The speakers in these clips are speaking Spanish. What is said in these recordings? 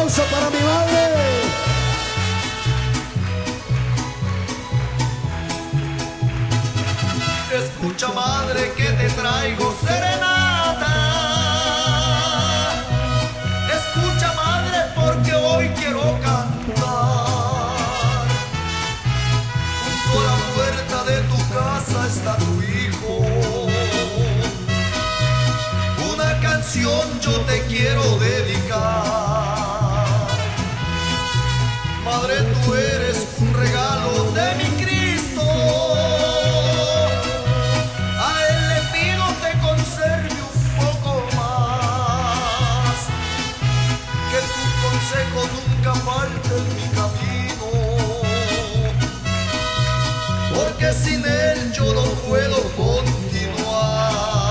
aplauso para mi madre. Escucha, madre, que te traigo serenata. Escucha, madre, porque hoy quiero cantar. Junto a la puerta de tu casa está tu hijo. Una canción yo te quiero dedicar. Madre, tú eres un regalo de mi Cristo. Nunca falta en mi camino, porque sin él yo no puedo continuar.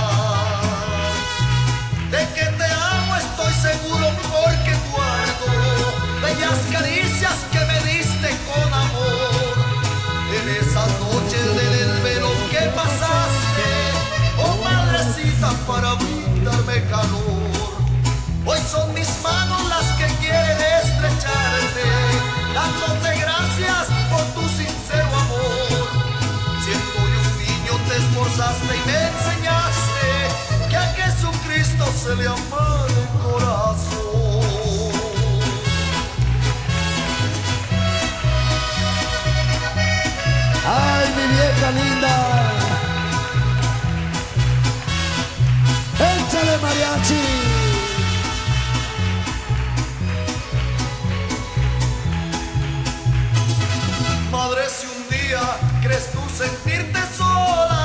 De que te amo estoy seguro, porque guardo bellas caricias que me diste con amor. En esas noches del desvelo que pasaste, oh madrecita, para brindarme calor. Hoy son mis manos las que quieren estrecharte, dándote gracias por tu sincero amor. Siendo yo un niño te esforzaste y me enseñaste que a Jesucristo se le ama el corazón. Ay, mi vieja linda. Échale, mariachi. Madre, si un día crees tú sentirte sola,